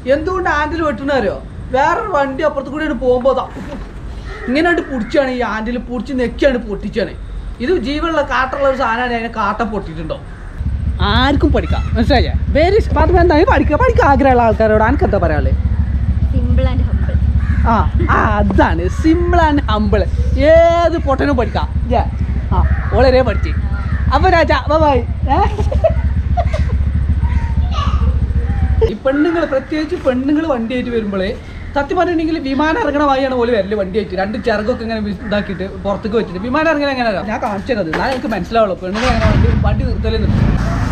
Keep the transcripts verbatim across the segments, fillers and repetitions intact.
എന്തുകൊണ്ട് ഹാൻഡിൽ വെട്ടണോ? വേറൊരു വണ്ടി അപ്പുറത്ത് കൂടി പോകുമ്പോൾ ഇങ്ങനെയായിട്ട് പൊടിച്ചാണ്, ഈ ഹാൻഡിൽ പൊടിച്ച് നെക്കിയാണ് പൊട്ടിച്ചാണ്. ഇത് ജീവനുള്ള കാട്ടുള്ള ഒരു സാധനമാണ്, അതിനെ കാട്ട പൊട്ടിയിട്ടുണ്ടോ? ആർക്കും പഠിക്കാം, മനസ്സിലായേ? വെരി എന്താ പഠിക്കുക പഠിക്കാൻ ആഗ്രഹമുള്ള ആൾക്കാരോട് എനിക്ക് എന്താ പറയാനുള്ളത്? Simple and humble. ആ ആ അതാണ് സിമ്പിൾ ആൻഡ് ഹംബിൾ. ഏത് പൊട്ടനും പഠിക്കാം. ആ വളരെ പഠിച്ച്. അപ്പൊ രാജാ ബൈ. ഈ പെണ്ണുങ്ങൾ, പ്രത്യേകിച്ച് പെണ്ണുങ്ങൾ വണ്ടിയായിട്ട് വരുമ്പോഴേ സത്യം പറഞ്ഞിട്ടുണ്ടെങ്കിൽ വിമാനം ഇറങ്ങണ വഴിയാണ് പോലെ വരല് വണ്ടിയായിട്ട്. രണ്ട് ചിറകൊക്കെ ഇങ്ങനെ ഇതാക്കിയിട്ട് പുറത്തേക്ക് വെച്ചിട്ട് വിമാനം ഇറങ്ങണ എങ്ങനെയാണ് ഞാൻ കാണിച്ചത്. എന്നാൽ എനിക്ക് മനസ്സിലാവുള്ളൂ പെണ്ണുങ്ങൾ അങ്ങനെ വണ്ടി വണ്ടി നിർത്തലേ നിർത്തും.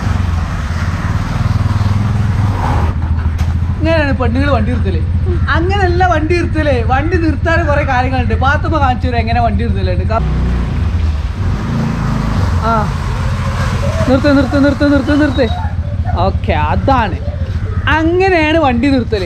ഇങ്ങനെയാണ് പെണ്ണുങ്ങൾ വണ്ടി നിർത്തല്. അങ്ങനെയല്ല വണ്ടി നിർത്തല്. വണ്ടി നിർത്താൻ കുറെ കാര്യങ്ങളുണ്ട്. പാത്തുമ്മ കാണിച്ചു തരാം എങ്ങനെ വണ്ടി നിർത്തലുണ്ട്. ആ നിർത്ത് നിർത്ത് നിർത്ത് നിർത്ത് നിർത്ത് ഓക്കെ, അതാണ് അങ്ങനെയാണ് വണ്ടി നിർത്തല്.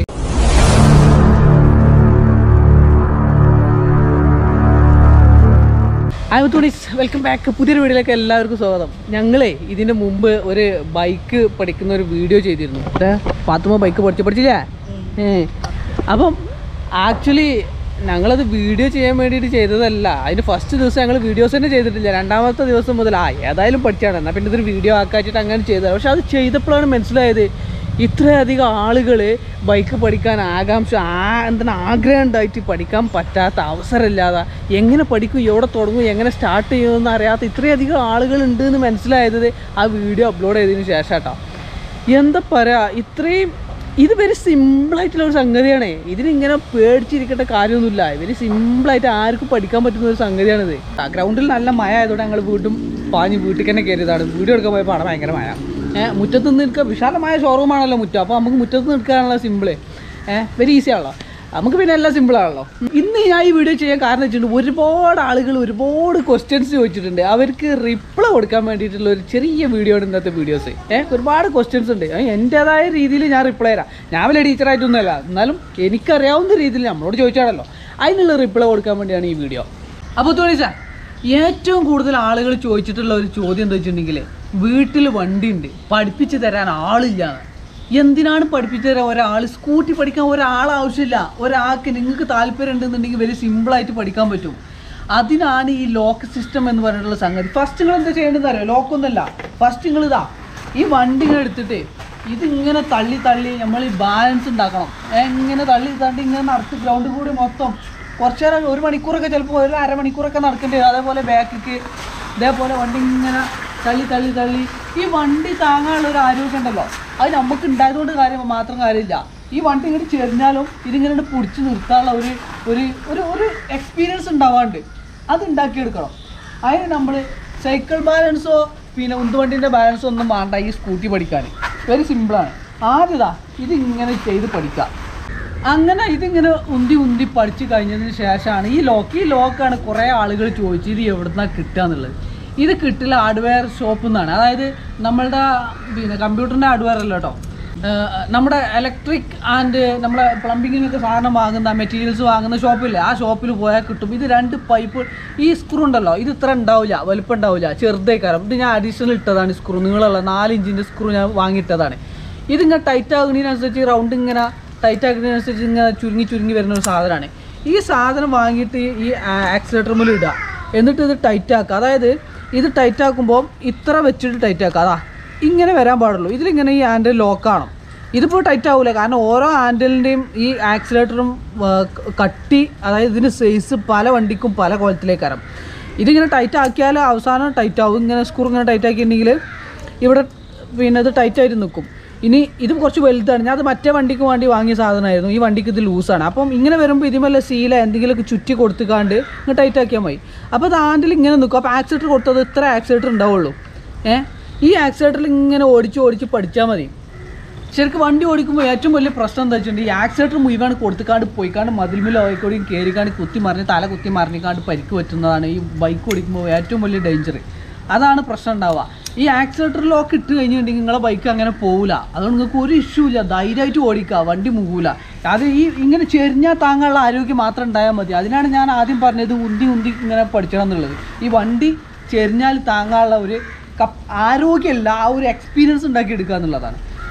Welcome back. പുതിയൊരു വീഡിയോയിലേക്ക് എല്ലാവർക്കും സ്വാഗതം. ഞങ്ങളെ ഇതിൻ്റെ മുമ്പ് ഒരു ബൈക്ക് പഠിക്കുന്ന ഒരു വീഡിയോ ചെയ്തിരുന്നു. പാത്തുമ്മ ബൈക്ക് പഠിച്ച് പഠിച്ചില്ലേ? ഏ അപ്പം ആക്ച്വലി ഞങ്ങളത് വീഡിയോ ചെയ്യാൻ വേണ്ടിയിട്ട് ചെയ്തതല്ല. അതിന് ഫസ്റ്റ് ദിവസം ഞങ്ങൾ വീഡിയോസ് തന്നെ ചെയ്തിട്ടില്ല. രണ്ടാമത്തെ ദിവസം മുതൽ ആ ഏതായാലും പഠിച്ചാണ്, എന്നാൽ പിന്നെ ഇതൊരു വീഡിയോ ആക്കാച്ചിട്ട് അങ്ങനെ ചെയ്തത്. പക്ഷെ അത് ചെയ്തപ്പോഴാണ് മനസ്സിലായത് ഇത്രയധികം ആളുകൾ ബൈക്ക് പഠിക്കാൻ ആകാംക്ഷ ആ എന്താണ് ആഗ്രഹം ഉണ്ടായിട്ട് പഠിക്കാൻ പറ്റാത്ത, അവസരമില്ലാതെ എങ്ങനെ പഠിക്കും, എവിടെ തുടങ്ങും, എങ്ങനെ സ്റ്റാർട്ട് ചെയ്യുമെന്ന് അറിയാത്ത ഇത്രയധികം ആളുകളുണ്ട് എന്ന് മനസ്സിലായത് ആ വീഡിയോ അപ്ലോഡ് ചെയ്തതിന് ശേഷം കേട്ടോ. എന്താ പറയുക, ഇത്രയും ഇത് വെരി സിമ്പിളായിട്ടുള്ളൊരു സംഗതിയാണ്. ഇതിനിങ്ങനെ പേടിച്ചിരിക്കേണ്ട കാര്യമൊന്നുമില്ല. വെരി സിമ്പിളായിട്ട് ആർക്കും പഠിക്കാൻ പറ്റുന്ന ഒരു സംഗതിയാണിത്. ഗ്രൗണ്ടിൽ നല്ല മഴ ആയതുകൊണ്ട് ഞങ്ങൾ വീണ്ടും പാഞ്ഞ് വീട്ടിൽ തന്നെ കയറിയതാണ്. വീഡിയോ എടുക്കാൻ പോയപ്പോൾ അവിടെ ഭയങ്കര മഴ. ഏഹ് മുറ്റത്ത് നിന്ന് നിൽക്കുക, വിശാലമായ ഷോറൂമാണല്ലോ മുറ്റം. അപ്പോൾ നമുക്ക് മുറ്റത്ത് നിൽക്കാനുള്ള സിമ്പിള് ഏഹ് വെരി ഈസി ആണല്ലോ. നമുക്ക് പിന്നെ എല്ലാം സിമ്പിളാണല്ലോ. ഇന്ന് ഞാൻ ഈ വീഡിയോ ചെയ്യാൻ കാരണം വെച്ചിട്ടുണ്ട്, ഒരുപാട് ആളുകൾ ഒരുപാട് ക്വസ്റ്റ്യൻസ് ചോദിച്ചിട്ടുണ്ട്. അവർക്ക് റിപ്ലൈ കൊടുക്കാൻ വേണ്ടിയിട്ടുള്ള ഒരു ചെറിയ വീഡിയോ ആണ് ഇന്നത്തെ വീഡിയോസ്. ഏഹ് ഒരുപാട് ക്വസ്റ്റ്യൻസ് ഉണ്ട്. എൻ്റേതായ രീതിയിൽ ഞാൻ റിപ്ലൈ തരാം. ഞാൻ വലിയ ടീച്ചറായിട്ടൊന്നുമല്ല, എന്നാലും എനിക്കറിയാവുന്ന രീതിയിൽ നമ്മളോട് ചോദിച്ചാണല്ലോ, അതിനുള്ള റിപ്ലൈ കൊടുക്കാൻ വേണ്ടിയാണ് ഈ വീഡിയോ. അപ്പോൾ തോന്നി സാർ, ഏറ്റവും കൂടുതൽ ആളുകൾ ചോദിച്ചിട്ടുള്ള ഒരു ചോദ്യം എന്താ വെച്ചിട്ടുണ്ടെങ്കിൽ, വീട്ടിൽ വണ്ടിയുണ്ട് പഠിപ്പിച്ച് തരാൻ ആളില്ല. എന്തിനാണ് പഠിപ്പിച്ചു തരാൻ ഒരാൾ? സ്കൂട്ടി പഠിക്കാൻ ഒരാൾ ആവശ്യമില്ല. ഒരാൾക്ക് നിങ്ങൾക്ക് താല്പര്യം ഉണ്ടെന്നുണ്ടെങ്കിൽ വെരി സിമ്പിളായിട്ട് പഠിക്കാൻ പറ്റും. അതിനാണ് ഈ ലോക്ക് സിസ്റ്റം എന്ന് പറഞ്ഞിട്ടുള്ള സംഗതി. ഫസ്റ്റ് നിങ്ങൾ എന്താ ചെയ്യേണ്ടതെന്ന് അറിയാം? ലോക്കൊന്നുമല്ല, ഫസ്റ്റ് നിങ്ങൾ ഇതാ ഈ വണ്ടി ഇങ്ങനെ എടുത്തിട്ട് ഇതിങ്ങനെ തള്ളി തള്ളി നമ്മൾ ഈ ബാലൻസ് ഉണ്ടാക്കണം. എങ്ങനെ തള്ളി തള്ളി ഇങ്ങനെ നടത്തി ഗ്രൗണ്ടിൽ കൂടി മൊത്തം കുറച്ച് നേരം, ഒരു മണിക്കൂറൊക്കെ ചിലപ്പോൾ ഒരു അരമണിക്കൂറൊക്കെ നടക്കേണ്ടി വരും. അതേപോലെ ബാക്കിക്ക് ഇതേപോലെ വണ്ടി ഇങ്ങനെ തള്ളി തള്ളി തള്ളി ഈ വണ്ടി താങ്ങാനുള്ള ഒരു ആരോഗ്യം ഉണ്ടല്ലോ, അത് നമുക്ക് ഉണ്ടായതുകൊണ്ട് കാര്യം മാത്രം കാര്യമില്ല. ഈ വണ്ടി ഇങ്ങോട്ട് ചെറിഞ്ഞാലും ഇതിങ്ങനെ പിടിച്ച് നിർത്താനുള്ള ഒരു ഒരു ഒരു ഒരു എക്സ്പീരിയൻസ് ഉണ്ടാവാണ്ട് അത് ഉണ്ടാക്കിയെടുക്കണം. അതിന് നമ്മൾ സൈക്കിൾ ബാലൻസോ പിന്നെ ഉന്തുവണ്ടീൻ്റെ ബാലൻസോ ഒന്നും വേണ്ട ഈ സ്കൂട്ടി പഠിക്കാൻ. വെരി സിമ്പിളാണ്. ആദ്യതാ ഇതിങ്ങനെ ചെയ്ത് പഠിക്കുക. അങ്ങനെ ഇതിങ്ങനെ ഉന്തി ഉന്തി പഠിച്ച് കഴിഞ്ഞതിന് ശേഷമാണ് ഈ ലോക്ക്. ഈ ലോക്കാണ് കുറേ ആളുകൾ ചോദിച്ചു ഇത് എവിടുന്നാണ് കിട്ടുക എന്നുള്ളത്. ഇത് കിട്ടില്ല ഹാർഡ്വെയർ ഷോപ്പിൽ നിന്നാണ്. അതായത് നമ്മളുടെ പിന്നെ കമ്പ്യൂട്ടറിൻ്റെ ഹാർഡ്വെയർ അല്ല കേട്ടോ, നമ്മുടെ ഇലക്ട്രിക് ആൻഡ് നമ്മളെ പ്ലംബിങ്ങിനൊക്കെ സാധനം വാങ്ങുന്ന മെറ്റീരിയൽസ് വാങ്ങുന്ന ഷോപ്പില്ലേ, ആ ഷോപ്പിൽ പോയാൽ കിട്ടും. ഇത് രണ്ട് പൈപ്പ്, ഈ സ്ക്രൂ ഉണ്ടല്ലോ, ഇത് ഇത്ര ഉണ്ടാവില്ല, വലുപ്പം ഉണ്ടാവില്ല, ചെറുതേക്കാരം. ഇത് ഞാൻ അഡീഷണൽ ഇട്ടതാണ് സ്ക്രൂ, നീളമുള്ള നാല് ഇഞ്ചിൻ്റെ സ്ക്രൂ ഞാൻ വാങ്ങിയിട്ടതാണ്. ഇതിങ്ങനെ ടൈറ്റ് ആകുന്നതിനനുസരിച്ച് റൗണ്ട് ഇങ്ങനെ ടൈറ്റ് ആക്കുന്നതിനനുസരിച്ച് ഇങ്ങനെ ചുരുങ്ങി ചുരുങ്ങി വരുന്ന ഒരു സാധനമാണ്. ഈ സാധനം വാങ്ങിയിട്ട് ഈ ആക്സിലേറ്റർ മുതൽ ഇടുക, എന്നിട്ട് ഇത് ടൈറ്റ് ആക്കുക. അതായത് ഇത് ടൈറ്റ് ആക്കുമ്പോൾ ഇത്ര വെച്ചിട്ട് ടൈറ്റ് ആക്കുക. അതാ ഇങ്ങനെ വരാൻ പാടുള്ളൂ. ഇതിലിങ്ങനെ ഈ ഹാൻഡിൽ ലോക്കാണ്. ഇതിപ്പോൾ ടൈറ്റ് ആവില്ല, കാരണം ഓരോ ഹാൻഡിലിൻ്റെയും ഈ ആക്സിലേറ്ററും കട്ടി, അതായത് ഇതിൻ്റെ സൈസ് പല വണ്ടിക്കും പല കോലത്തിലേക്കാരം. ഇതിങ്ങനെ ടൈറ്റ് ആക്കിയാൽ അവസാനം ടൈറ്റ് ആവും. ഇങ്ങനെ സ്ക്രൂ ഇങ്ങനെ ടൈറ്റ് ആക്കിയിട്ടുണ്ടെങ്കിൽ ഇവിടെ പിന്നെ ഇത് ടൈറ്റായിട്ട് നിൽക്കും. ഇനി ഇത് കുറച്ച് വലുതാണ്. ഞാൻ അത് മറ്റേ വണ്ടിക്ക് വേണ്ടി വാങ്ങിയ സാധനമായിരുന്നു. ഈ വണ്ടിക്ക് ഇത് ലൂസാണ്. അപ്പം ഇങ്ങനെ വരുമ്പോൾ ഇതിമല്ല സീല എന്തെങ്കിലുമൊക്കെ ചുറ്റി കൊടുത്തുകാണ്ട് ഇങ്ങനെ ടൈറ്റ് ആക്കിയാൽ മതി. അപ്പോൾ അത് ഹാൻഡിൽ ഇങ്ങനെ നിൽക്കും. അപ്പോൾ ആക്സിലേറ്റർ കൊടുത്തത് ഇത്ര ആക്സിലേറ്റർ ഉണ്ടാവുള്ളൂ. ഏഹ് ഈ ആക്സിലേറ്ററിൽ ഇങ്ങനെ ഓടിച്ച് ഓടിച്ച് പഠിച്ചാൽ മതി. ശരിക്കും വണ്ടി ഓടിക്കുമ്പോൾ ഏറ്റവും വലിയ പ്രശ്നം എന്താ വെച്ചിട്ടുണ്ടെങ്കിൽ ഈ ആക്സിലേറ്റർ മുഴുവൻ കൊടുത്തുകാണ്ട് പോയിക്കാണ്ട് മതിൽമിൽ ഓയിക്കോടിയും കയറിക്കാണ്ട് കുത്തി മറിഞ്ഞ് തല കുത്തി മറിഞ്ഞിക്കാണ്ട് പരിക്ക് പറ്റുന്നതാണ് ഈ ബൈക്ക് ഓടിക്കുമ്പോൾ ഏറ്റവും വലിയ ഡേഞ്ചർ. അതാണ് പ്രശ്നം ഉണ്ടാവുക. ഈ ആക്സിലേറ്റർ ലോക്ക് ഇട്ട് കഴിഞ്ഞിട്ടുണ്ടെങ്കിൽ നിങ്ങളെ ബൈക്ക് അങ്ങനെ പോകില്ല. അതുകൊണ്ട് നിങ്ങൾക്ക് ഒരു ഇഷ്യൂ ഇല്ല, ധൈര്യമായിട്ട് ഓടിക്കുക, വണ്ടി മുകൂല. അത് ഈ ഇങ്ങനെ ചെരിഞ്ഞാൽ താങ്ങാനുള്ള ആരോഗ്യം മാത്രം ഉണ്ടായാൽ മതി. അതിനാണ് ഞാൻ ആദ്യം പറഞ്ഞത് ഉന്തി ഉന്തി ഇങ്ങനെ പഠിക്കണം എന്നുള്ളത്. ഈ വണ്ടി ചെരിഞ്ഞാൽ താങ്ങാനുള്ള ഒരു കപ്പ് ആരോഗ്യമല്ല, ആ ഒരു എക്സ്പീരിയൻസ് ഉണ്ടാക്കി എടുക്കുക എന്നുള്ളതാണ്.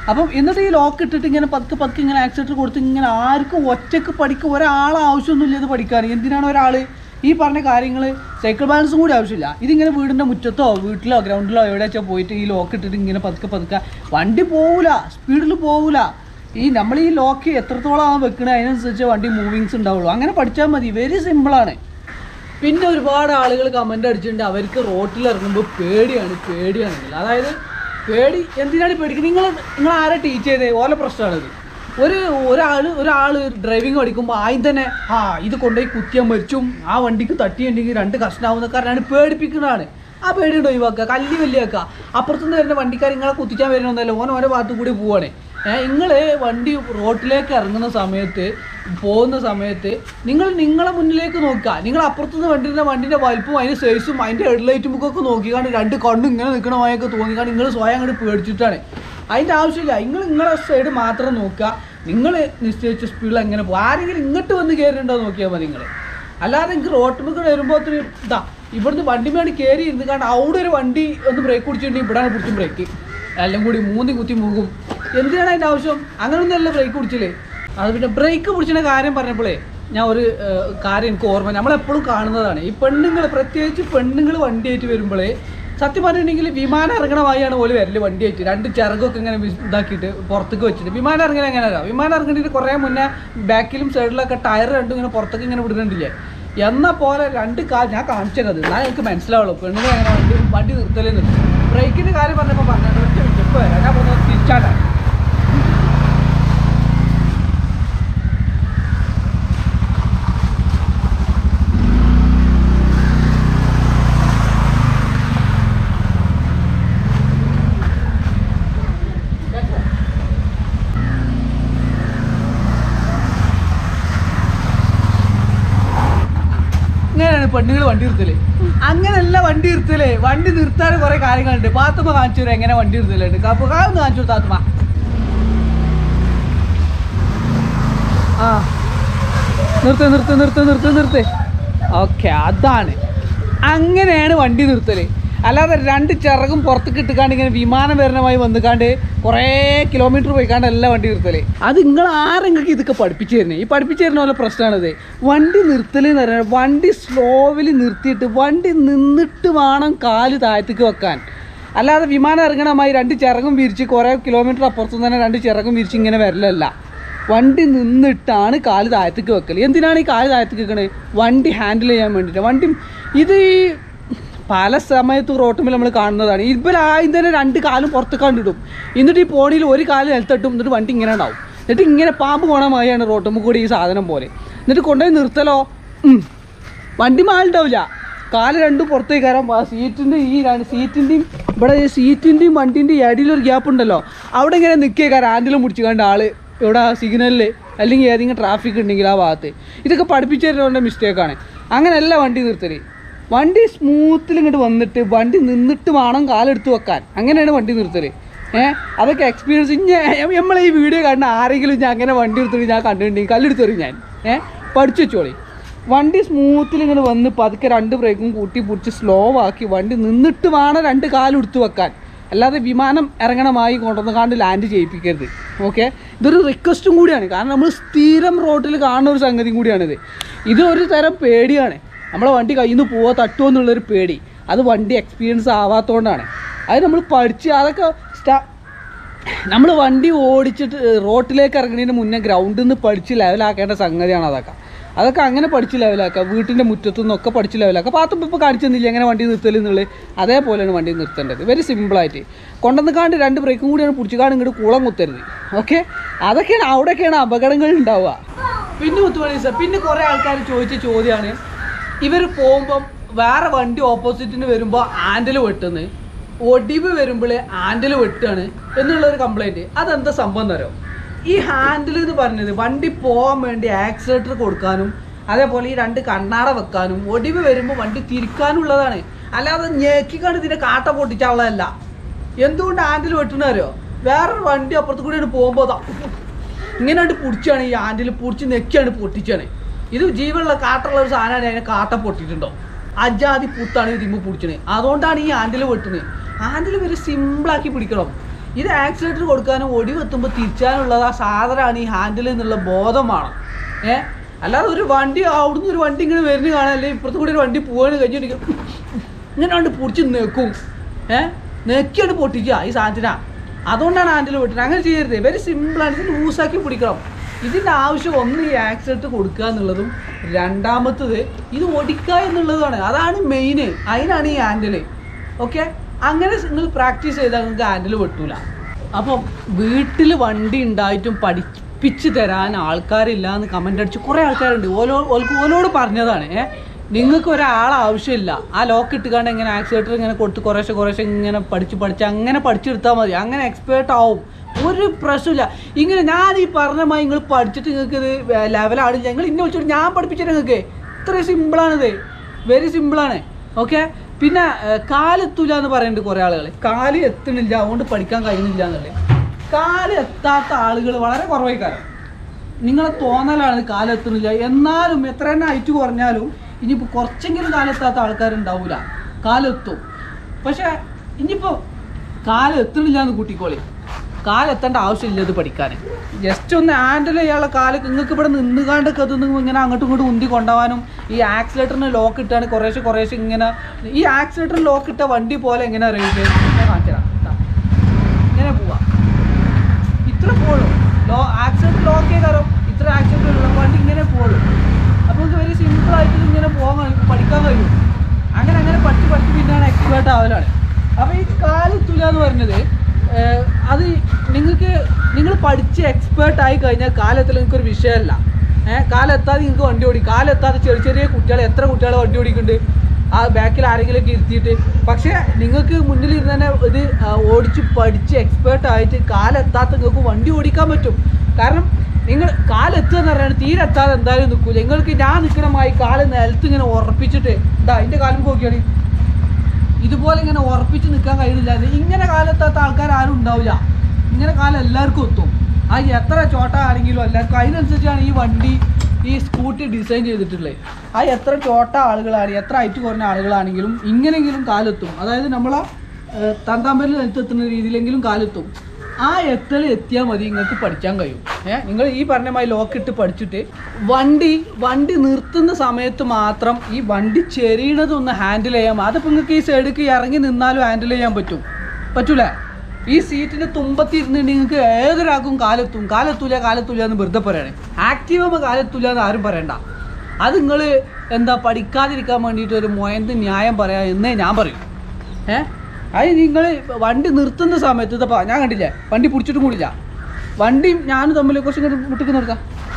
അപ്പം എന്നിട്ട് ഈ ലോക്ക് ഇട്ടിട്ട് ഇങ്ങനെ പതുക്കെ പതുക്കെ ഇങ്ങനെ ആക്സിലേറ്റർ കൊടുത്ത് ഇങ്ങനെ ആർക്കും ഒറ്റക്ക് പഠിക്കുക ഒരാൾ ആവശ്യമൊന്നുമില്ല ഇത് പഠിക്കാൻ. എന്തിനാണ് ഒരാൾ ഈ പറഞ്ഞ കാര്യങ്ങൾ സൈക്കിൾ ബാലൻസും കൂടി ആവശ്യമില്ല. ഇതിങ്ങനെ വീടിൻ്റെ മുറ്റത്തോ വീട്ടിലോ ഗ്രൗണ്ടിലോ എവിടെ വെച്ചാൽ പോയിട്ട് ഈ ലോക്ക് ഇട്ടിട്ട് ഇങ്ങനെ പതുക്കെ പതുക്കെ വണ്ടി പോവില്ല, സ്പീഡിൽ പോവില്ല. ഈ നമ്മൾ ഈ ലോക്ക് എത്രത്തോളം വെക്കണേ അതിനനുസരിച്ച് വണ്ടി മൂവിങ്സ് ഉണ്ടാവുള്ളൂ. അങ്ങനെ പഠിച്ചാൽ മതി, വെരി സിമ്പിളാണ്. പിന്നെ ഒരുപാട് ആളുകൾ കമൻ്റ് അടിച്ചിട്ടുണ്ട് അവർക്ക് റോട്ടിൽ ഇറങ്ങുമ്പോൾ പേടിയാണ് പേടിയാണെന്നില്ല. അതായത് പേടി എന്തിനാണ് പേടിക്കുന്നത്? നിങ്ങൾ നിങ്ങൾ ആരെ ടീച്ച് ചെയ്തേ ഓല പ്രശ്നമാണിത്. ഒരു ഒരാൾ ഒരാൾ ഡ്രൈവിങ് പഠിക്കുമ്പോൾ ആദ്യം തന്നെ ആ ഇത് കൊണ്ടുപോയി കുത്തിയാൽ മരിച്ചും ആ വണ്ടിക്ക് തട്ടിയുണ്ടെങ്കിൽ രണ്ട് കഷ്ണാവുന്ന കാരണമാണ് പേടിപ്പിക്കുന്നതാണ്. ആ പേടി ഉണ്ടോ ഒഴിവാക്കുക, കല്ലി വലിയാക്കുക. അപ്പുറത്തുനിന്ന് വരുന്ന വണ്ടിക്കാർ നിങ്ങളെ കുത്തിച്ചാൻ വരുന്നൊന്നല്ല, ഓൻ ഓരോ ഭാഗത്തു കൂടി പോവാണ്. നിങ്ങൾ വണ്ടി റോട്ടിലേക്ക് ഇറങ്ങുന്ന സമയത്ത് പോകുന്ന സമയത്ത് നിങ്ങൾ നിങ്ങളെ മുന്നിലേക്ക് നോക്കുക. നിങ്ങൾ അപ്പുറത്തുനിന്ന് വണ്ടിൻ്റെ വണ്ടിൻ്റെ വലിപ്പവും അതിൻ്റെ സൈസും അതിൻ്റെ ഹെഡ്ലൈറ്റും ഒക്കെ നോക്കിക്കാണ്ട് രണ്ട് കണ്ണും ഇങ്ങനെ നിൽക്കണമായൊക്കെ തോന്നിക്കാണ്ട് നിങ്ങൾ സ്വയം അങ്ങോട്ട് പേടിച്ചിട്ടാണ്. അതിൻ്റെ ആവശ്യമില്ല. നിങ്ങൾ നിങ്ങളുടെ സൈഡ് മാത്രം നോക്കുക. നിങ്ങൾ നിശ്ചയിച്ച സ്പീഡിൽ എങ്ങനെ പോകും. ആരെങ്കിലും ഇങ്ങോട്ട് വന്ന് കയറിയിട്ടുണ്ടോ നോക്കിയാൽ മതി നിങ്ങൾ. അല്ലാതെ നിങ്ങൾക്ക് റോട്ടുമ്പോൾ വരുമ്പോൾ ഒത്തിരി ഇതാ ഇവിടുന്ന് വണ്ടി മേടി കയറി ഇരുന്ന് കാരണം അവിടെ ഒരു വണ്ടി ഒന്ന് ബ്രേക്ക് പിടിച്ചിട്ടുണ്ടെങ്കിൽ ഇവിടെയാണ് പിടിച്ചും ബ്രേക്ക് എല്ലാം കൂടി മൂന്നി കുത്തി മൂകും. എന്തിനാണ് അതിൻ്റെ ആവശ്യം? അങ്ങനെയൊന്നുമല്ല ബ്രേക്ക് പിടിച്ചില്ലേ. അത് പിന്നെ ബ്രേക്ക് പിടിച്ചിട്ട് കാര്യം പറഞ്ഞപ്പോഴേ ഞാൻ ഒരു കാര്യം എനിക്ക് ഓർമ്മ നമ്മളെപ്പോഴും കാണുന്നതാണ്. ഈ പെണ്ണുങ്ങൾ പ്രത്യേകിച്ച് പെണ്ണുങ്ങൾ വണ്ടിയായിട്ട് വരുമ്പോഴേ സത്യം പറഞ്ഞിട്ടുണ്ടെങ്കിൽ വിമാനം ഇറങ്ങണ വായാണ് പോലെ വരല് വണ്ടിയായിട്ട് രണ്ട് ചിറകൊക്കെ ഇങ്ങനെ ഇതാക്കിയിട്ട് പുറത്തേക്ക് വെച്ചിട്ട് വിമാനം ഇറങ്ങണ എങ്ങനെയല്ല. വിമാനം ഇറങ്ങിയിട്ട് കുറേ മുന്നേ ബാക്കിലും സൈഡിലൊക്കെ ടയർ രണ്ടും ഇങ്ങനെ പുറത്തേക്ക് ഇങ്ങനെ വിടുന്നുണ്ടില്ലേ. എന്നാൽ പോലെ രണ്ട് കാൽ ഞാൻ കാണിച്ചത് എന്നാൽ എനിക്ക് മനസ്സിലാവുള്ളൂ പെണ്ണുങ്ങൾ അങ്ങനെ വണ്ടി വണ്ടി നിർത്തലേ നിർത്തും. ബ്രേക്കിൻ്റെ കാര്യം പറഞ്ഞപ്പോൾ പറഞ്ഞത് ഒറ്റ മിനിറ്റ് ഇപ്പോൾ വരാം. ഞാൻ പോകുന്നത് തിരിച്ചാട്ടാണ്. അങ്ങനെയാണ് പെണ്ണുങ്ങൾ വണ്ടി നിർത്തല്. അങ്ങനെയല്ല വണ്ടി നിർത്തല്. വണ്ടി നിർത്താൻ കുറെ കാര്യങ്ങളുണ്ട്. പാത്തുമ്മ കാണിച്ചു തരാം എങ്ങനെ വണ്ടി നിർത്തലുണ്ട്. കാപ്പ് കാന്ന് കാണിച്ചു താത്തുമ്മ. ആ നിർത്ത് നിർത്ത് നിർത്ത് നിർത്ത് നിർത്ത് ഓക്കെ അതാണ്. അങ്ങനെയാണ് വണ്ടി നിർത്തല്. അല്ലാതെ രണ്ട് ചിറകും പുറത്തേക്ക് ഇട്ടുകാണ്ട് ഇങ്ങനെ വിമാനം വരണമായി വന്നുകാണ്ട് കുറേ കിലോമീറ്റർ പോയിക്കാണ്ട് എല്ലാ വണ്ടി നിർത്തല്. അത് നിങ്ങൾ ആരെങ്കിലും ഇതൊക്കെ പഠിപ്പിച്ചു തരുന്നത്? ഈ പഠിപ്പിച്ചു തരുന്ന പോലെ പ്രശ്നമാണിത്. വണ്ടി നിർത്തൽ എന്ന് പറയുന്നത് വണ്ടി സ്ലോവിൽ നിർത്തിയിട്ട് വണ്ടി നിന്നിട്ട് വേണം കാല് താഴത്തേക്ക് വെക്കാൻ. അല്ലാതെ വിമാനം ഇറങ്ങണമായി രണ്ട് ചിറകും വിരിച്ച് കുറേ കിലോമീറ്റർ അപ്പുറത്തുനിന്ന് തന്നെ രണ്ട് ചിറകും വിരിച്ച് ഇങ്ങനെ വരലല്ല. വണ്ടി നിന്നിട്ടാണ് കാല് താഴത്തേക്ക് വെക്കൽ. എന്തിനാണ് ഈ കാല് താഴത്തേക്ക് വെക്കണത്? വണ്ടി ഹാൻഡിൽ ചെയ്യാൻ വേണ്ടിയിട്ട്. വണ്ടി ഇത് ഈ പല സമയത്തും റോട്ടുമ്പോൾ നമ്മൾ കാണുന്നതാണ്. ഇപ്പോൾ ആദ്യം തന്നെ രണ്ട് കാലും പുറത്തേക്ക് കണ്ടിടും. എന്നിട്ട് ഈ പോണിയിൽ ഒരു കാല് നിലത്തിട്ടും എന്നിട്ട് വണ്ടി ഇങ്ങനെ ഉണ്ടാവും. എന്നിട്ട് ഇങ്ങനെ പാമ്പ് പോണമായാണ് റോട്ടുമ്പോൾ കൂടി ഈ സാധനം പോലെ. എന്നിട്ട് കൊണ്ടുപോയി നിർത്തലോ വണ്ടി മാലുണ്ടാവില്ല. കാല് രണ്ടും പുറത്തേക്ക് കയറാം. സീറ്റിൻ്റെ ഈ സീറ്റിൻ്റെയും ഇവിടെ സീറ്റിൻ്റെയും വണ്ടിൻ്റെയും ഇടയിലൊരു ഗ്യാപ്പ് ഉണ്ടല്ലോ, അവിടെ ഇങ്ങനെ നിൽക്കുക കയറാം. ആൻഡിലും പിടിച്ച് കണ്ട ആൾ ഇവിടെ സിഗ്നലിൽ അല്ലെങ്കിൽ ഏതെങ്കിലും ട്രാഫിക് ഉണ്ടെങ്കിൽ ആ ഭാഗത്ത്. ഇതൊക്കെ പഠിപ്പിച്ചു തരുന്നതിൻ്റെ മിസ്റ്റേക്കാണ്. അങ്ങനെയല്ല വണ്ടി നിർത്തൽ. വണ്ടി സ്മൂത്തിൽ ഇങ്ങോട്ട് വന്നിട്ട് വണ്ടി നിന്നിട്ട് വേണം കാലെടുത്ത് വെക്കാൻ. അങ്ങനെയാണ് വണ്ടി നിർത്തൽ. ഏഹ് അതൊക്കെ എക്സ്പീരിയൻസ്. ഞാൻ നമ്മളെ ഈ വീഡിയോ കാണുന്ന ആരെങ്കിലും ഞാൻ അങ്ങനെ വണ്ടി എടുത്തിട്ട് ഞാൻ കണ്ടിട്ടുണ്ടെങ്കിൽ കല്ലെടുത്തെറിയും ഞാൻ. ഏഹ് പഠിച്ചു വെച്ചോളി. വണ്ടി സ്മൂത്തിൽ ഇങ്ങനെ വന്ന് പതുക്കെ രണ്ട് ബ്രേക്കും കൂട്ടി പിടിച്ച് സ്ലോ ആക്കി വണ്ടി നിന്നിട്ട് വേണം രണ്ട് കാലെടുത്ത് വെക്കാൻ. അല്ലാതെ വിമാനം ഇറങ്ങണമായി കൊണ്ടുവന്ന് കാണ്ട് ലാൻഡ് ചെയ്യിപ്പിക്കരുത്. ഓക്കെ, ഇതൊരു റിക്വസ്റ്റും കൂടിയാണ്. കാരണം നമ്മൾ സ്ഥിരം റോഡിൽ കാണുന്ന ഒരു സംഗതിയും കൂടിയാണിത്. ഇതൊരു തരം പേടിയാണ്. നമ്മളെ വണ്ടി കയ്യിൽ നിന്ന് പോവാ തട്ടുമോ എന്നുള്ളൊരു പേടി. അത് വണ്ടി എക്സ്പീരിയൻസ് ആവാത്തതുകൊണ്ടാണ്. അത് നമ്മൾ പഠിച്ച് അതൊക്കെ സ്റ്റാ നമ്മൾ വണ്ടി ഓടിച്ചിട്ട് റോട്ടിലേക്ക് ഇറങ്ങുന്നതിന് മുന്നേ ഗ്രൗണ്ടിൽ നിന്ന് പഠിച്ച് ലെവലാക്കേണ്ട സംഗതിയാണ് അതൊക്കെ. അതൊക്കെ അങ്ങനെ പഠിച്ച് ലെവലാക്കുക. വീട്ടിൻ്റെ മുറ്റത്തു നിന്നൊക്കെ പഠിച്ച് ലെവലാക്കുക. പാത്തുമ്പോൾ ഇപ്പോൾ കാണിച്ചു തന്നില്ല എങ്ങനെ വണ്ടി നിർത്തൽ എന്നുള്ളത്. അതേപോലെയാണ് വണ്ടി നിർത്തേണ്ടത്. വെരി സിമ്പിളായിട്ട് കൊണ്ടുവന്ന് കാണ്ട് രണ്ട് ബ്രേക്കും കൂടിയാണ് പിടിച്ചുകാണ്ട് ഇങ്ങോട്ട് കുളം കുത്തരുത്. ഓക്കെ, അതൊക്കെയാണ് അവിടെയൊക്കെയാണ് അപകടങ്ങൾ ഉണ്ടാവുക. പിന്നെ കുത്തുപണി സാർ പിന്നെ കുറേ ആൾക്കാർ ചോദിച്ച ചോദ്യമാണ്, ഇവർ പോകുമ്പം വേറെ വണ്ടി ഓപ്പോസിറ്റിന് വരുമ്പോൾ ആൻഡിൽ വെട്ടുന്നത്, ഒടിവ് വരുമ്പോൾ ഹാൻഡിൽ വെട്ടുകയാണ് എന്നുള്ളൊരു കംപ്ലൈൻറ്റ്. അതെന്താ സംഭവം തരോ? ഈ ഹാൻഡിൽ എന്ന് പറഞ്ഞത് വണ്ടി പോകാൻ വേണ്ടി ആക്സിലേറ്റർ കൊടുക്കാനും അതേപോലെ ഈ രണ്ട് കണ്ണാട വെക്കാനും ഒടിവ് വരുമ്പോൾ വണ്ടി തിരിക്കാനുള്ളതാണ്. അല്ലാതെ ഞെക്കിക്കാണ്ട് ഇതിൻ്റെ കാട്ട പൊട്ടിച്ചുള്ളതല്ല. എന്തുകൊണ്ട് ഹാൻഡിൽ വെട്ടുന്നവരോ? വേറൊരു വണ്ടി അപ്പുറത്ത് കൂടിയാണ് പോകുമ്പോൾ ഇങ്ങനെയായിട്ട് പൊടിച്ചാണ് ഈ ഹാൻഡിൽ പൊടിച്ച് നെക്കിയാണ് പൊട്ടിച്ചാണ്. ഇത് ജീവനുള്ള കാട്ടുള്ള ഒരു സാധനമാണ്. അതിനെ കാട്ട പൊട്ടിയിട്ടുണ്ടോ? അജാതി പുത്താണ് ഇതിമ്മ പിടിച്ചത്. അതുകൊണ്ടാണ് ഈ ഹാൻഡിൽ വെട്ടുന്നത്. ഹാൻഡിൽ വരെ സിമ്പിളാക്കി പിടിക്കണം. ഇത് ആക്സിലേറ്റർ കൊടുക്കാനും ഒടിവ് എത്തുമ്പോൾ തിരിച്ചാനുള്ളത് ആ സാധനമാണ് ഈ ഹാൻഡിൽ എന്നുള്ള ബോധമാണ്. ഏഹ് അല്ലാതെ ഒരു വണ്ടി അവിടുന്ന് ഒരു വണ്ടി ഇങ്ങനെ വരുന്ന കാണാൻ, അല്ലെങ്കിൽ ഇപ്പുറത്ത് കൂടി ഒരു വണ്ടി പോകാൻ കഴിഞ്ഞിട്ട് ഇങ്ങനെ കണ്ട് പൊടിച്ച് നെക്കും. ഏഹ് നെക്കിയാണ് പൊട്ടിക്കുക ഈ സാധനത്തിനാ. അതുകൊണ്ടാണ് ഹാൻഡിൽ പൊട്ടിയത്. അങ്ങനെ ചെയ്യരുത്. വെരി സിമ്പിളാണ്. ഇത് ലൂസാക്കി പിടിക്കണം. ഇതിൻ്റെ ആവശ്യം ഒന്ന് ഈ ആക്സിലേറ്റർ കൊടുക്കുക എന്നുള്ളതും രണ്ടാമത്തത് ഇത് ഓടിക്കുക എന്നുള്ളതാണ്. അതാണ് മെയിന്. അതിനാണ് ഈ ഹാൻഡിൽ. ഓക്കെ, അങ്ങനെ നിങ്ങൾ പ്രാക്ടീസ് ചെയ്താൽ നിങ്ങൾക്ക് ഹാൻഡിൽ വെട്ടൂല. അപ്പം വീട്ടിൽ വണ്ടി ഉണ്ടായിട്ടും പഠിപ്പിച്ച് തരാൻ ആൾക്കാരില്ല എന്ന് കമൻ്റ് അടിച്ച് കുറേ ആൾക്കാരുണ്ട്. ഓരോ ഓലോട് പറഞ്ഞതാണ് ഏഹ് നിങ്ങൾക്ക് ഒരാളെ ആവശ്യമില്ല. ആ ലോക്ക് ഇട്ടുകൊണ്ട് എങ്ങനെ ആക്സിലേറ്റർ ഇങ്ങനെ കൊടുത്ത് കുറേശ്ശെ കുറേശ്ശെ ഇങ്ങനെ പഠിച്ച് പഠിച്ച് അങ്ങനെ പഠിച്ചെടുത്താൽ മതി. അങ്ങനെ എക്സ്പേർട്ട് ആവും. ഒരു പ്രശ്നമില്ല. ഇങ്ങനെ ഞാൻ ഈ പറഞ്ഞമായി നിങ്ങൾ പഠിച്ചിട്ട് നിങ്ങൾക്ക് ഇത് ലെവലാണില്ല, ഞങ്ങൾ ഇന്നെ വിളിച്ചിട്ട് ഞാൻ പഠിപ്പിച്ചിട്ട് നിങ്ങൾക്ക് ഇത്ര സിമ്പിളാണിത്. വെരി സിമ്പിളാണ്. ഓക്കെ, പിന്നെ കാലെത്തൂല എന്ന് പറയുന്നുണ്ട് കുറേ ആളുകൾ. കാല് എത്തണില്ല അതുകൊണ്ട് പഠിക്കാൻ കഴിയുന്നില്ല എന്നുള്ളത്. കാല് എത്താത്ത ആളുകൾ വളരെ കുറവായി. കാലം നിങ്ങളെ തോന്നലാണ് കാലെത്തുന്നില്ല. എന്നാലും എത്ര തന്നെ ഹൈറ്റ് കുറഞ്ഞാലും ഇനിയിപ്പോൾ കുറച്ചെങ്കിലും കാലെത്താത്ത ആൾക്കാരുണ്ടാവില്ല. കാലെത്തും. പക്ഷേ ഇനിയിപ്പോൾ കാലെത്തണില്ല എന്ന് കൂട്ടിക്കോളി. കാലെത്തേണ്ട ആവശ്യമില്ല ഇത് പഠിക്കാൻ. ജസ്റ്റ് ഒന്ന് ഹാൻഡിൽ ചെയ്യാനുള്ള കാല് നിങ്ങൾക്ക് ഇവിടെ നിന്നുകാണ്ടൊക്കെ അതൊന്നും ഇങ്ങനെ അങ്ങോട്ടും ഇങ്ങോട്ടും ഉന്തി കൊണ്ടുപോകാനും ഈ ആക്സിലേറ്ററിന് ലോക്ക് ഇട്ടാണ് കുറേശ്ശെ കുറേശ്ശെ ഇങ്ങനെ ഈ ആക്സിലേറ്ററിന് ലോക്ക് ഇട്ട വണ്ടി പോലെ എങ്ങനെ അറിയില്ലേ ഞാൻ കാണിച്ചതാണ്. ഇങ്ങനെ പോവാം. ഇത്ര പോളും ലോ ആക്സിലേറ്റർ ലോക്ക് ചെയ്താലോ ഇത്ര ആക്സിലേറ്റർ വണ്ടി ഇങ്ങനെ പോളും. അപ്പോൾ നമുക്ക് വെരി സിമ്പിളായിട്ട് ഇങ്ങനെ പോകാൻ പഠിക്കാൻ കഴിയും. അങ്ങനെ അങ്ങനെ പഠിച്ച് പഠിച്ച് പിന്നെയാണ് എക്സ്പേർട്ട് ആവലാണ്. അപ്പോൾ ഈ കാലെത്തൂല എന്ന് പറഞ്ഞത് അത് നിങ്ങൾക്ക് നിങ്ങൾ പഠിച്ച് എക്സ്പേർട്ടായി കഴിഞ്ഞാൽ കാലെത്തൽ നിങ്ങൾക്കൊരു വിഷയമല്ല. ഏഹ് കാലെത്താതെ നിങ്ങൾക്ക് വണ്ടി ഓടിക്കും. കാലെത്താതെ ചെറിയ ചെറിയ കുട്ടികൾ എത്ര കുട്ടികൾ വണ്ടി ഓടിക്കുന്നുണ്ട് ആ ബാക്കിൽ ആരെങ്കിലുമൊക്കെ ഇരുത്തിയിട്ട്. പക്ഷേ നിങ്ങൾക്ക് മുന്നിൽ ഇരുന്ന് തന്നെ ഇത് ഓടിച്ച് പഠിച്ച് എക്സ്പേർട്ടായിട്ട് കാലെത്താത്ത നിങ്ങൾക്ക് വണ്ടി ഓടിക്കാൻ പറ്റും. കാരണം നിങ്ങൾ കാലെത്തുക എന്ന് പറയുന്നത് തീരെ എത്താതെ എന്തായാലും നിൽക്കില്ല. നിങ്ങൾക്ക് ഞാൻ നിൽക്കണമായി കാല് നിലത്ത് ഇങ്ങനെ ഉറപ്പിച്ചിട്ട് ഇതാ എൻ്റെ കാലം നോക്കിയാണ് ഇതുപോലെ ഇങ്ങനെ ഉറപ്പിച്ച് നിൽക്കാൻ കഴിയുന്നില്ല. ഇങ്ങനെ കാലെത്താത്ത ആൾക്കാർ ആരും ഉണ്ടാവില്ല. ഇങ്ങനെ കാലം എല്ലാവർക്കും എത്തും. ആ എത്ര ചോട്ട ആണെങ്കിലും എല്ലാവർക്കും അതിനനുസരിച്ചാണ് ഈ വണ്ടി ഈ സ്കൂട്ടി ഡിസൈൻ ചെയ്തിട്ടുള്ളത്. ആ എത്ര ചോട്ട ആളുകളാണ് എത്ര ഹൈറ്റ് കുറഞ്ഞ ആളുകളാണെങ്കിലും ഇങ്ങനെയെങ്കിലും കാലെത്തും. അതായത് നമ്മളെ തന്താമ്പരിൽ നിലത്തെത്തുന്ന രീതിയിലെങ്കിലും കാലെത്തും. ആ എത്തൽ എത്തിയാൽ മതി നിങ്ങൾക്ക് പഠിക്കാൻ കഴിയും. ഏഹ് നിങ്ങൾ ഈ പറഞ്ഞമായി ലോക്കിട്ട് പഠിച്ചിട്ട് വണ്ടി വണ്ടി നിർത്തുന്ന സമയത്ത് മാത്രം ഈ വണ്ടി ചെറിയണതൊന്ന് ഹാൻഡിൽ ചെയ്യാം. അതിപ്പോൾ നിങ്ങൾക്ക് ഈ സൈഡിലേക്ക് ഇറങ്ങി നിന്നാലും ഹാൻഡിൽ ചെയ്യാൻ പറ്റും. പറ്റൂല. ഈ സീറ്റിൻ്റെ തുമ്പത്തിരുന്നിട്ട് നിങ്ങൾക്ക് ഏതൊരാൾക്കും കാലെത്തും. കാലെത്തൂല കാലെത്തൂല എന്ന് വെറുതെ പറയണേ. ആക്റ്റീവ് കാലെത്തൂല എന്ന് ആരും പറയണ്ട. അത് നിങ്ങൾ എന്താ പഠിക്കാതിരിക്കാൻ വേണ്ടിയിട്ട് ഒരു മൊയന്ത് ന്യായം പറയാം എന്നേ ഞാൻ പറയും. ഏഹ് അത് നിങ്ങൾ വണ്ടി നിർത്തുന്ന സമയത്ത് ഇതപ്പോൾ ഞാൻ കണ്ടില്ലേ വണ്ടി പിടിച്ചിട്ടും കൂടില്ല. വണ്ടിയും ഞാനും തമ്മിൽ കുറച്ചും കൂടി മുട്ടിക്ക് നിർത്താം.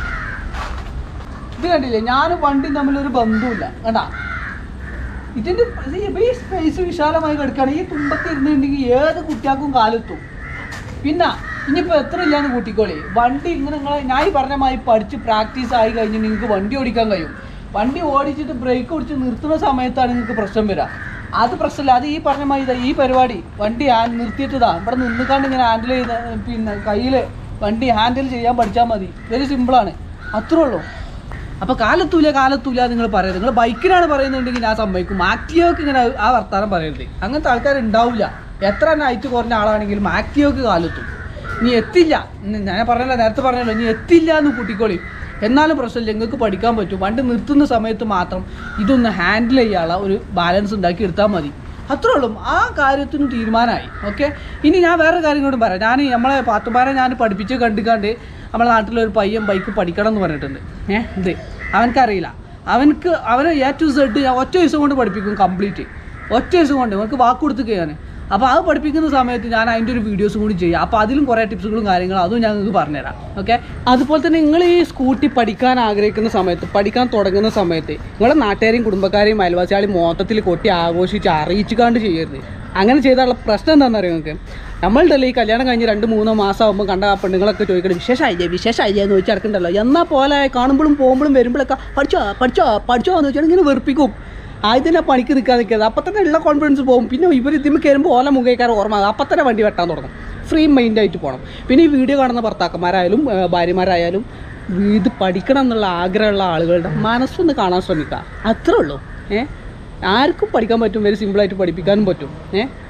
ഇത് കണ്ടില്ലേ ഞാനും വണ്ടിയും തമ്മിലൊരു ബന്ധമില്ല. കണ്ടാ ഇതിൻ്റെ ഈ സ്പേസ് വിശാലമായി കിടക്കുകയാണ്. ഈ തുമ്പത്തി ഇരുന്നുണ്ടെങ്കിൽ ഏത് കുട്ടികൾക്കും കാലെത്തും. പിന്നെ ഇനിയിപ്പോൾ എത്ര ഇല്ലാന്ന് കൂട്ടിക്കോളി. വണ്ടി ഇങ്ങനെ നിങ്ങളെ ഞാൻ ഈ പറഞ്ഞമായി പഠിച്ച് പ്രാക്ടീസ് ആയി കഴിഞ്ഞ് നിങ്ങൾക്ക് വണ്ടി ഓടിക്കാൻ കഴിയും. വണ്ടി ഓടിച്ചിട്ട് ബ്രേക്ക് ഓടിച്ച് നിർത്തുന്ന സമയത്താണ് നിങ്ങൾക്ക് പ്രശ്നം വരിക. അത് പ്രശ്നമില്ല. അത് ഈ പറഞ്ഞ മാതിരി ഈ പരിപാടി വണ്ടി നിർത്തിയിട്ടതാ ഇവിടെ നിന്നിക്കാണ്ട് ഇങ്ങനെ ഹാൻഡിൽ ചെയ്ത് പിന്നെ കയ്യിൽ വണ്ടി ഹാൻഡിൽ ചെയ്യാൻ പഠിച്ചാൽ മതി. വെരി സിമ്പിളാണ്. അത്രേ ഉള്ളൂ. അപ്പോൾ കാലെത്തൂല കാലെത്തൂല നിങ്ങൾ പറയരുത്. നിങ്ങൾ ബൈക്കിനാണ് പറയുന്നുണ്ടെങ്കിൽ ഞാൻ സമ്മതിക്കും. ആക്റ്റീവക്ക് ഇങ്ങനെ ആ വർത്താനം പറയരുത്. അങ്ങനത്തെ ആൾക്കാരുണ്ടാവില്ല. എത്ര തന്നെ ഹൈറ്റ് കുറഞ്ഞ ആളാണെങ്കിലും ആക്റ്റീവക്ക് കാലെത്തും. ഇനി എത്തില്ല ഞാൻ പറഞ്ഞല്ലോ നേരത്തെ പറഞ്ഞല്ലോ ഇനി എത്തില്ല എന്ന് കൂട്ടിക്കോളി. എന്നാലും പ്രശ്നമില്ല. നിങ്ങൾക്ക് പഠിക്കാൻ പറ്റും. വണ്ടി നിർത്തുന്ന സമയത്ത് മാത്രം ഇതൊന്ന് ഹാൻഡിൽ ചെയ്യാനുള്ള ഒരു ബാലൻസ് ഉണ്ടാക്കി എടുത്താൽ മതി. അത്രേ ഉള്ളൂ. ആ കാര്യത്തിന് തീരുമാനമായി. ഓക്കെ, ഇനി ഞാൻ വേറെ കാര്യം കൂടി പറയാം. ഞാൻ നമ്മളെ പാത്തുമാരെ ഞാൻ പഠിപ്പിച്ച് കണ്ടുകാണ്ട് നമ്മളെ നാട്ടിലൊരു പയ്യൻ ബൈക്ക് പഠിക്കണം എന്ന് പറഞ്ഞിട്ടുണ്ട്. ഏഹ് ഇത് അവനക്കറിയില്ല. അവനക്ക് അവനെ എ ടു സെഡ് ഞാൻ ഒറ്റ ദിവസം കൊണ്ട് പഠിപ്പിക്കും. കംപ്ലീറ്റ് ഒറ്റ ദിവസം കൊണ്ട് അവർക്ക് വാക്ക് കൊടുത്ത് ഞാൻ. അപ്പോൾ അത് പഠിപ്പിക്കുന്ന സമയത്ത് ഞാൻ അതിൻ്റെ ഒരു വീഡിയോസും കൂടി ചെയ്യാം. അപ്പോൾ അതിലും കുറേ ടിപ്സുകളും കാര്യങ്ങളും അതും ഞാൻ നിങ്ങൾക്ക് പറഞ്ഞുതരാം. ഓക്കെ, അതുപോലെ തന്നെ നിങ്ങൾ ഈ സ്കൂട്ടി പഠിക്കാൻ ആഗ്രഹിക്കുന്ന സമയത്ത് പഠിക്കാൻ തുടങ്ങുന്ന സമയത്ത് നിങ്ങളുടെ നാട്ടുകാരെയും കുടുംബക്കാരെയും അയൽവാസികളെയും മൊത്തത്തിൽ കൊട്ടി ആഘോഷിച്ച് അറിയിച്ചുകൊണ്ട് ചെയ്യരുത്. അങ്ങനെ ചെയ്താലുള്ള പ്രശ്നം എന്താണെന്ന് അറിയാം നിങ്ങൾക്ക്. നമ്മളുടെ ഈ കല്യാണം കഴിഞ്ഞ് രണ്ട് മൂന്നോ മാസം ആകുമ്പോൾ കണ്ട ആ പെണ്ണുങ്ങളൊക്കെ ചോദിക്കണം വിശേഷമായില്ലേ വിശേഷമായില്ലേ എന്ന് ചോദിച്ച് ഇറക്കണ്ടല്ലോ. എന്നാൽ പോലെ കാണുമ്പോഴും പോകുമ്പോഴും വരുമ്പോഴൊക്കെ പഠിച്ചോ പഠിച്ചോ പഠിച്ചോ എന്ന് വെച്ചാൽ ഇങ്ങനെ വെറുപ്പിക്കും. ആദ്യം പണിക്ക് നിൽക്കാൻ നിൽക്കുന്നത്. അപ്പം തന്നെ ഉള്ള കോൺഫിഡൻസ് പോകും. പിന്നെ ഇവർ ഇതിന് കയറുമ്പോൾ ഓല മുഖേക്കാർ ഓർമ്മ അപ്പം തന്നെ വണ്ടി വെട്ടാൻ തുടങ്ങും. ഫ്രീ മൈൻഡായിട്ട് പോകണം. പിന്നെ ഈ വീഡിയോ കാണുന്ന ഭർത്താക്കന്മാരായാലും ഭാര്യമാരായാലും ഇത് പഠിക്കണം എന്നുള്ള ആഗ്രഹമുള്ള ആളുകളുടെ മനസ്സൊന്ന് കാണാൻ ശ്രമിക്കുക. അത്രേ ഉള്ളൂ. ഏഹ് ആർക്കും പഠിക്കാൻ പറ്റും. വെരി സിമ്പിളായിട്ട് പഠിപ്പിക്കാനും പറ്റും. ഏഹ്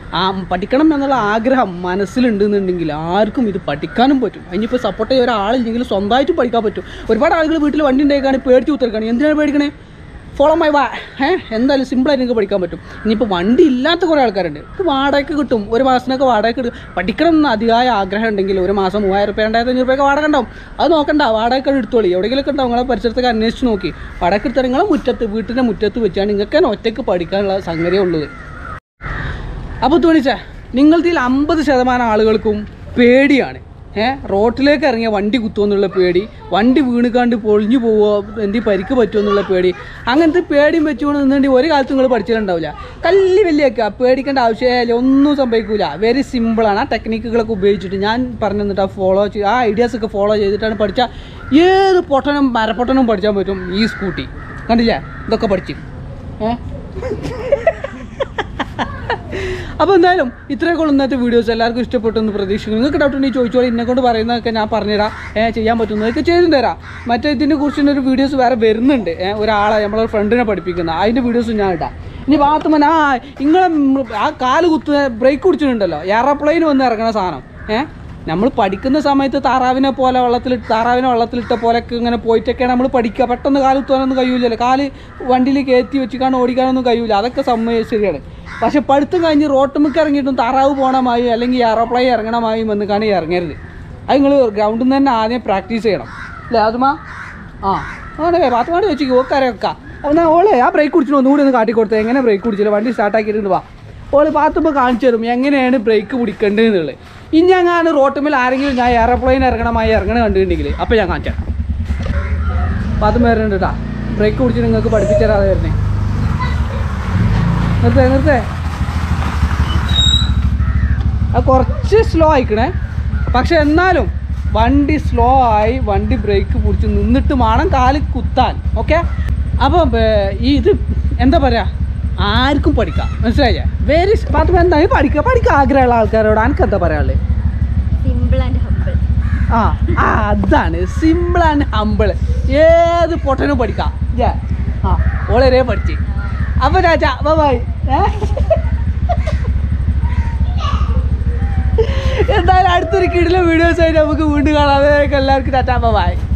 ആ പഠിക്കണം എന്നുള്ള ആഗ്രഹം മനസ്സിലുണ്ടെന്നുണ്ടെങ്കിൽ ആർക്കും ഇത് പഠിക്കാനും പറ്റും. അതിനിപ്പോൾ സപ്പോർട്ട് ചെയ്യുന്ന ഒരാളില്ലെങ്കിൽ സ്വന്തമായിട്ട് പഠിക്കാൻ പറ്റും. ഒരുപാട് ആളുകൾ വീട്ടിൽ വണ്ടി ഉണ്ടായിക്കാണ് പേടിച്ച് ഉത്തരക്കാണ്. എന്തിനാണ് പേടിക്കണേ? ഫോളോ മൈ വാ ഏഹ് എന്തായാലും സിമ്പിളായിട്ട് നിങ്ങൾക്ക് പഠിക്കാൻ പറ്റും. ഇനിയിപ്പോൾ വണ്ടി ഇല്ലാത്ത കുറേ ആൾക്കാരുണ്ട്. ഇപ്പോൾ വാടകയ്ക്ക് കിട്ടും, ഒരു മാസത്തിനൊക്കെ വാടകയ്ക്ക് കിട്ടും. പഠിക്കണം എന്ന് അതിയായ ആഗ്രഹം ഉണ്ടെങ്കിൽ ഒരു മാസം മൂവായിരം റുപ്യ രണ്ടായിരത്തി അഞ്ഞൂറ് റുപ്യൊക്കെ വാടക ഉണ്ടാവും. അത് നോക്കണ്ട, വാടകയ്ക്ക് എടുത്തോളി. എവിടെയെങ്കിലൊക്കെ ഉണ്ടാവും, നിങ്ങളെ പരിസരത്തൊക്കെ അന്വേഷിച്ച് നോക്കി വാടകയ്ക്ക് എടുത്താൽ നിങ്ങളെ മുറ്റത്ത് വീട്ടിൻ്റെ മുറ്റത്ത് വെച്ചാണ് നിങ്ങൾക്ക് തന്നെ ഒറ്റയ്ക്ക് പഠിക്കാനുള്ള സംഗതിയേ ഉള്ളത്. അപ്പോൾ തോണിച്ചാ നിങ്ങളിൽ അമ്പത് ശതമാനം ആളുകൾക്കും പേടിയാണ്. ഏഹ് റോട്ടിലേക്ക് ഇറങ്ങിയ വണ്ടി കുത്തുമെന്നുള്ള പേടി, വണ്ടി വീണുകാണ്ട് പൊളിഞ്ഞു പോവുമോ, എന്തെങ്കിലും പരിക്ക് പറ്റുമോ എന്നുള്ള പേടി. അങ്ങനത്തെ പേടിയും വെച്ചുകൊണ്ട് നിന്നുണ്ടെങ്കിൽ ഒരു കാലത്ത് നിങ്ങൾ പഠിച്ചിട്ടുണ്ടാവില്ല. കല്ലി വലിയൊക്കെ പേടിക്കേണ്ട ആവശ്യമില്ല, ഒന്നും സംഭവിക്കില്ല. വെരി സിമ്പിളാണ്. ആ ടെക്നിക്കുകളൊക്കെ ഉപയോഗിച്ചിട്ട് ഞാൻ പറഞ്ഞു തന്നിട്ട് ആ ഫോളോ ചെയ്ത് ആ ഐഡിയാസൊക്കെ ഫോളോ ചെയ്തിട്ടാണ് പഠിച്ചാൽ ഏത് പൊട്ടനും മരപ്പൊട്ടനും പഠിച്ചാൻ പറ്റും. ഈ സ്കൂട്ടി കണ്ടില്ലേ, ഇതൊക്കെ പഠിച്ചു. ഏഹ് അപ്പോൾ എന്തായാലും ഇത്രയൊക്കെ ഉള്ള ഇന്നത്തെ വീഡിയോസ് എല്ലാവർക്കും ഇഷ്ടപ്പെട്ടു എന്ന് പ്രതീക്ഷിക്കുന്നു. നിങ്ങൾക്ക് ഡൗട്ട് ഉണ്ടെങ്കിൽ ചോദിച്ചോളൂ, എന്നെ കൊണ്ട് പറയുന്നതൊക്കെ ഞാൻ പറഞ്ഞുതരാം. ഏഹ് ചെയ്യാൻ പറ്റുന്നതൊക്കെ ചെയ്തു തരാം. മറ്റേ ഇതിനെ കുറിച്ചുള്ളൊരു വീഡിയോസ് വേറെ വരുന്നുണ്ട്. ഏഹ് ഒരാളെ നമ്മളൊരു ഫ്രണ്ടിനെ പഠിപ്പിക്കുന്ന അതിൻ്റെ വീഡിയോസ് ഞാൻ ഇടാം. ഇനി ബാത്തുമൻ ആ നിങ്ങളെ ആ കാല് കുത്തുന്ന ബ്രേക്ക് കുടിച്ചിട്ടുണ്ടല്ലോ, എയർപ്ലെയിൻ വന്ന് ഇറങ്ങുന്ന സാധനം. ഏഹ് നമ്മൾ പഠിക്കുന്ന സമയത്ത് താറാവിനെ പോലെ വെള്ളത്തിൽ താറാവിനെ വെള്ളത്തിലിട്ട പോലെയൊക്കെ ഇങ്ങനെ പോയിട്ടൊക്കെയാണ് നമ്മൾ പഠിക്കുക. പെട്ടെന്ന് കാല് കുത്താനൊന്നും കഴിയില്ലല്ലോ, കാല് വണ്ടിയിൽ കയറ്റി വെച്ചിക്കാണ്ട് ഓടിക്കാനൊന്നും കഴിയില്ല. അതൊക്കെ സംഭവം ശരിയാണ്. പക്ഷെ പഠിത്തം കഴിഞ്ഞ് റോട്ടുമുക്ക് ഇറങ്ങിയിട്ടും താറാവ് പോകണമായും അല്ലെങ്കിൽ എയർപ്ലെയിൻ ഇറങ്ങണമായും എന്ന് കാണി ഇറങ്ങരുത്. അത് നിങ്ങൾ ഗ്രൗണ്ടിൽ നിന്ന് തന്നെ ആദ്യം പ്രാക്ടീസ് ചെയ്യണം അല്ലേ അതുമാ? ആ അങ്ങനെ പാത്തുമാണ്ട് വെച്ചിക്ക് ഓക്കാരെ വെക്കാം. എന്നാൽ ഓളെ ആ ബ്രേക്ക് കുടിച്ചിട്ട് ഒന്നുകൂടി ഒന്ന് കാട്ടിക്കൊടുത്തത് എങ്ങനെ ബ്രേക്ക് കുടിച്ചില്ല, വണ്ടി സ്റ്റാർട്ടാക്കിയിട്ട് വാ. ഓള് പാത്തുമ്പോൾ കാണിച്ചു തരും എങ്ങനെയാണ് ബ്രേക്ക് പിടിക്കേണ്ടതെന്നുള്ളത്. ഇനി ഞാൻ റോട്ടുമിൽ ആരെങ്കിലും ഞാൻ എയർപ്ലെയിൻ ഇറങ്ങണമായി ഇറങ്ങണ കണ്ടിട്ടുണ്ടെങ്കിൽ അപ്പോൾ ഞാൻ കാണിച്ചു തരാം. പാത്തുമ്പോൾ വരുന്നുണ്ട് കേട്ടോ, ബ്രേക്ക് പിടിച്ചിട്ട് നിങ്ങൾക്ക് പഠിപ്പിച്ചു തരാതെ വരുന്നേ. നിർത്തേ നിർത്തേ അത് കുറച്ച് സ്ലോ ആയിക്കണേ. പക്ഷെ എന്നാലും വണ്ടി സ്ലോ ആയി വണ്ടി ബ്രേക്ക് പിടിച്ച് നിന്നിട്ട് വേണം കാല് കുത്താൻ. ഓക്കെ, അപ്പം ഈ ഇത് എന്താ പറയുക, ആർക്കും പഠിക്കാം. മനസ്സിലായില്ലേ? വെരി പാത്തുമ്പോൾ എന്താ പഠിക്കുക പഠിക്കാൻ ആഗ്രഹമുള്ള ആൾക്കാരോട് എനിക്ക് എന്താ പറയാനുള്ളത്? Simple and humble. ആ ആ അതാണ് സിമ്പിൾ ആൻഡ് ഹംബിൾ. ഏത് പൊട്ടനും പഠിക്കാം. ആ ഓളരെ പഠിച്ച്. അപ്പോൾ രാജാ ബൈ. എന്തായാലും അടുത്തൊരു കിടിലൻ വീഡിയോസ് ആയിട്ട് നമുക്ക് വീണ്ടും കാണാം. എല്ലാവർക്കും ടാറ്റാ ബൈ.